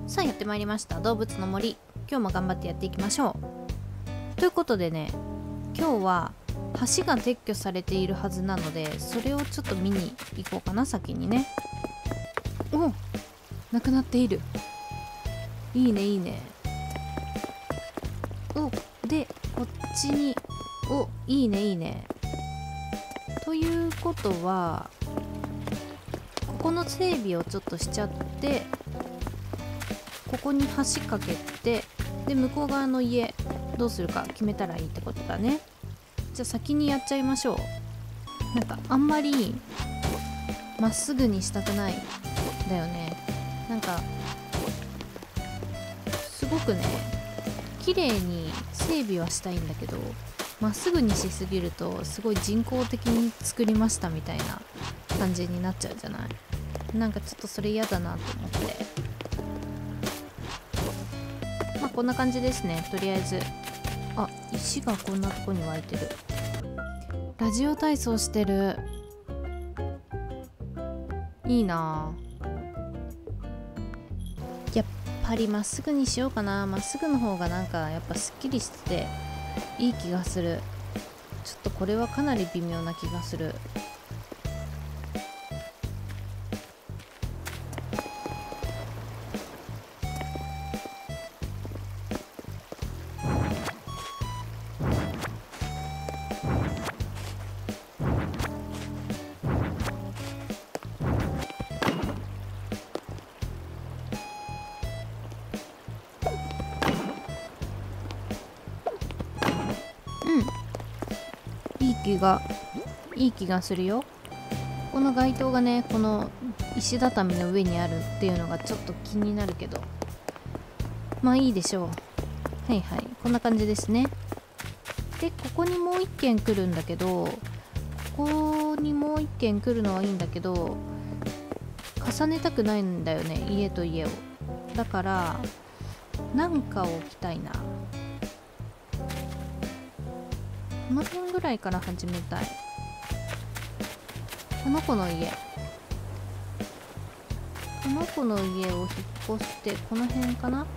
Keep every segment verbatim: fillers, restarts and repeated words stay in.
さあやってまいりました動物の森。今日も頑張ってやっていきましょう。ということでね、今日は橋が撤去されているはずなので、それをちょっと見に行こうかな。先にね。お、なくなっている。いいねいいね。おでこっちに、お、いいねいいね。ということはここの整備をちょっとしちゃって、ここに橋かけて、で向こう側の家どうするか決めたらいいってことだね。じゃあ先にやっちゃいましょう。なんかあんまりまっすぐにしたくないだよね。なんかすごくね綺麗に整備はしたいんだけど、まっすぐにしすぎるとすごい人工的に作りましたみたいな感じになっちゃうじゃない。なんかちょっとそれ嫌だなと思って、まあこんな感じですね。とりあえず、あ、石がこんなとこに湧いてる。ラジオ体操してる。いいなぁ。やっぱりまっすぐにしようかな。まっすぐの方がなんかやっぱすっきりしてていい気がする。ちょっとこれはかなり微妙な気がする。うん、いい気がいい気がするよ。この街灯がね、この石畳の上にあるっていうのがちょっと気になるけど、まあいいでしょう。はいはい、こんな感じですね。でここにもう一軒来るんだけど、ここにもう一軒来るのはいいんだけど、重ねたくないんだよね、家と家を。だからなんかを置きたいな。この辺ぐらいから始めたい。この子の家この子の家を引っ越して、この辺かな。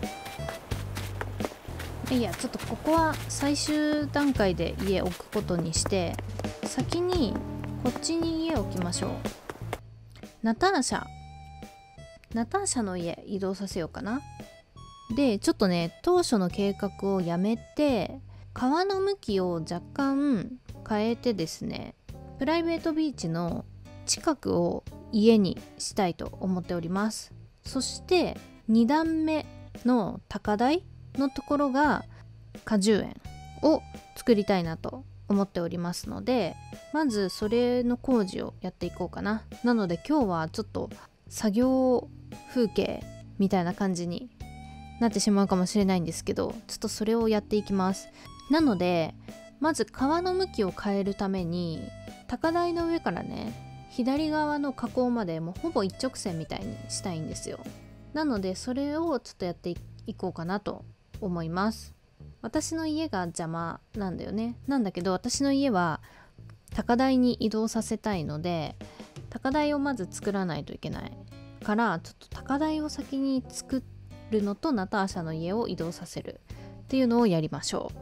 いや、ちょっとここは最終段階で家置くことにして、先にこっちに家置きましょう。ナターシャナターシャの家移動させようかな。でちょっとね、当初の計画をやめて、川の向きを若干変えてですね、プライベートビーチの近くを家にしたいと思っております。そしてに段目の高台のところが果樹園を作りたいなと思っておりますので、まずそれの工事をやっていこうかな。なので今日はちょっと作業風景みたいな感じになってしまうかもしれないんですけど、ちょっとそれをやっていきます。なのでまず川の向きを変えるために、高台の上からね、左側の河口までもうほぼ一直線みたいにしたいんですよ。なのでそれをちょっとやっていこうかなと思います。私の家が邪魔なんだよね。なんだけど私の家は高台に移動させたいので、高台をまず作らないといけないから、ちょっと高台を先に作るのとナターシャの家を移動させるっていうのをやりましょう。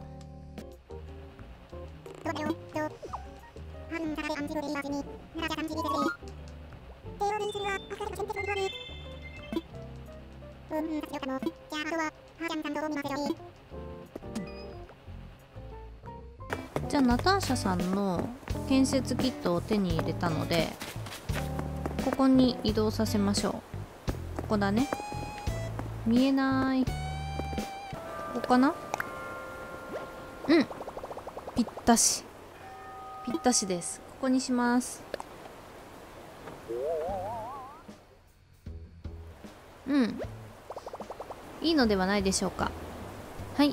じゃあナターシャさんの建設キットを手に入れたので、ここに移動させましょう。ここだね。見えない。ここかな。うん、ぴったしぴったしです。ここにします。うん、いいのではないでしょうか。はい、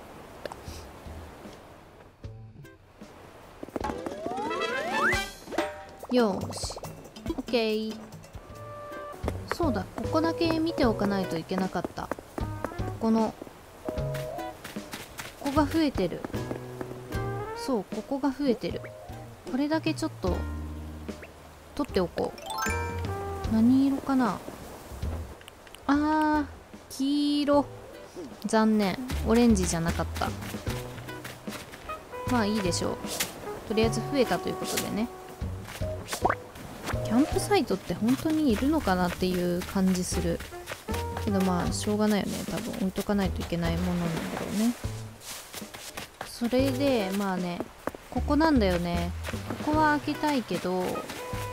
よーし OK。 そうだ、ここだけ見ておかないといけなかった。このここが増えてる。そう、ここが増えてる。これだけちょっと取っておこう。何色かな。あ黄色。残念、オレンジじゃなかった。まあいいでしょう。とりあえず増えたということでね。キャンプサイトって本当にいるのかなっていう感じするけど、まあしょうがないよね。多分置いとかないといけないものなんだろうね。それでまあね、ここなんだよね。ここは開けたいけど、こ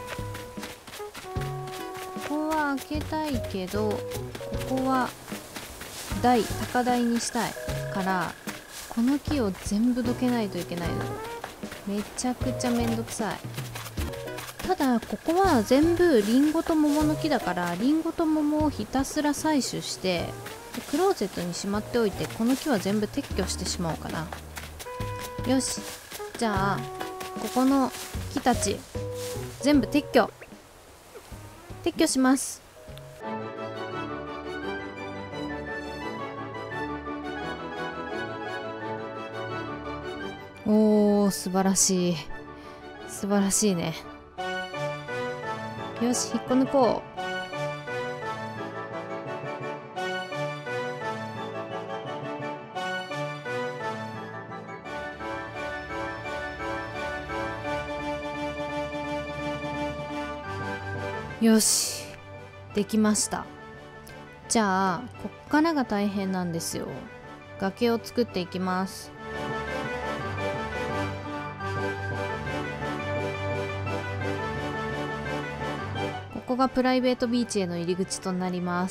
こは開けたいけど、ここは台、高台にしたいから、この木を全部どけないといけないの。めちゃくちゃめんどくさい。ただここは全部リンゴと桃の木だから、リンゴと桃をひたすら採取してクローゼットにしまっておいて、この木は全部撤去してしまおうかな。よし、じゃあここの木たち全部撤去撤去します。おー、素晴らしい素晴らしいね。よし、引っこ抜こう。よし、できました。じゃあこっからが大変なんですよ。崖を作っていきます。ここがプライベートビーチへの入り口となります。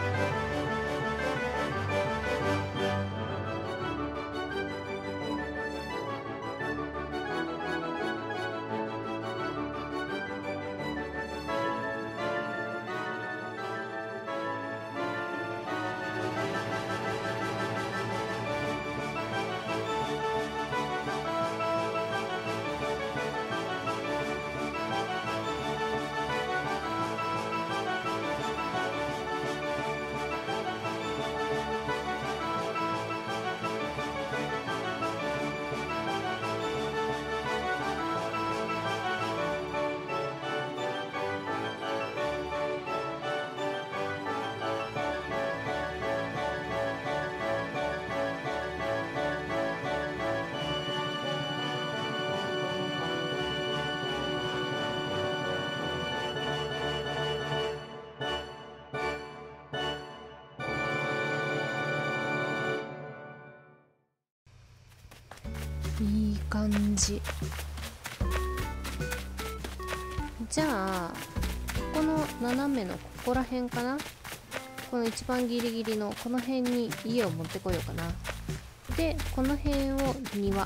いい感じ。じゃあここの斜めのここら辺かな、この一番ギリギリのこの辺に家を持ってこようかな。でこの辺を庭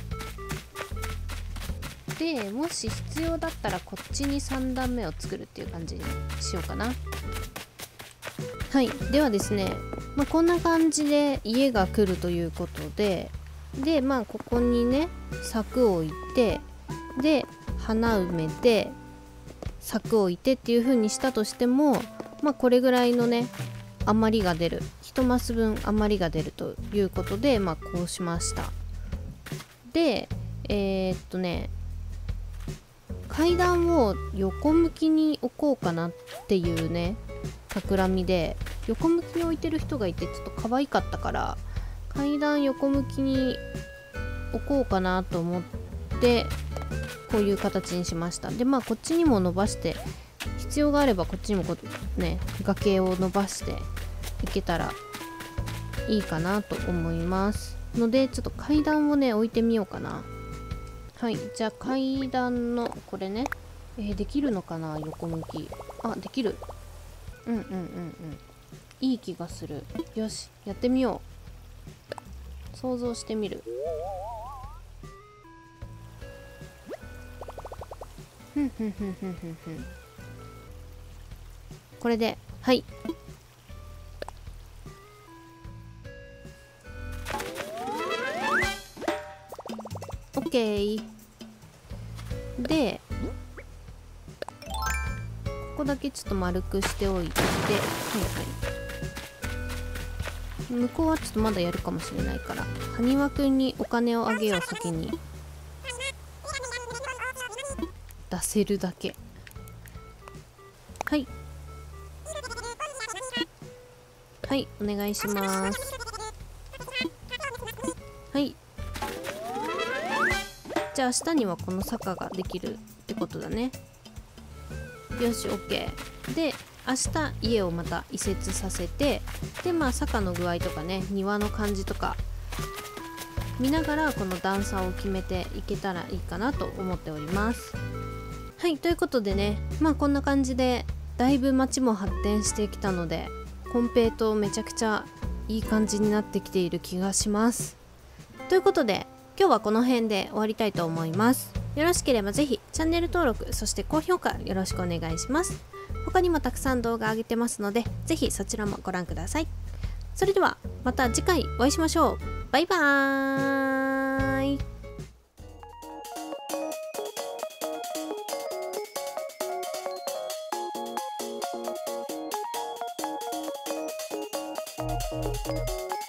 で、もし必要だったらこっちにさん段目を作るっていう感じにしようかな。はい、ではですね、まあ、こんな感じで家が来るということで、でまあここにね柵を置いて、で花埋めて柵を置いてっていう風にしたとしても、まあこれぐらいのね余りが出る、一マス分余りが出るということで、まあこうしました。でえー、っとね階段を横向きに置こうかなっていうね企みで、横向きに置いてる人がいてちょっと可愛かったから、階段横向きに置こうかなと思ってこういう形にしました。でまあこっちにも伸ばして、必要があればこっちにもこね崖を伸ばしていけたらいいかなと思いますので、ちょっと階段をね置いてみようかな。はい、じゃあ階段のこれね、えー、できるのかな、横向き。あ、できる。うんうんうんうん、いい気がする。よし、やってみよう。想像してみる。ふんふんふんふんふんふん。これで、はい。オッケー。で、ここだけちょっと丸くしておいて、はいはい。向こうはちょっとまだやるかもしれないから、はにわくんにお金をあげよう、先に。出せるだけ。はい。 はい、お願いします。はい、じゃあ明日にはこの坂ができるってことだね。よし OK で、明日家をまた移設させて、でまあ坂の具合とかね、庭の感じとか見ながらこの段差を決めていけたらいいかなと思っております。はい、ということでね、まあこんな感じでだいぶ街も発展してきたので、コンペイトーめちゃくちゃいい感じになってきている気がします。ということで今日はこの辺で終わりたいと思います。よろしければぜひチャンネル登録、そして高評価よろしくお願いします。他にもたくさん動画上げてますので、ぜひそちらもご覧ください。それではまた次回お会いしましょう。バイバーイ。Thank you.